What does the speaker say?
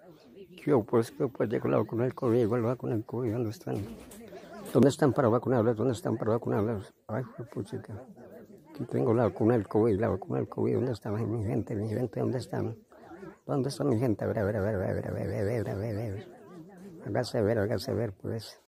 Yo pues que pues ya con la vacuna del COVID, igual la vacuna del COVID, ¿dónde están? ¿Dónde están para vacunarlos? ¿Dónde están para vacunarlos? Ay, puchica. Aquí tengo la vacuna del COVID, la vacuna del COVID, ¿dónde está mi gente? Mi gente, ¿dónde están? ¿Dónde está mi gente? A ver, a ver, a ver, a ver, a ver, a ver, a ver, a ver. Hágase ver, pues.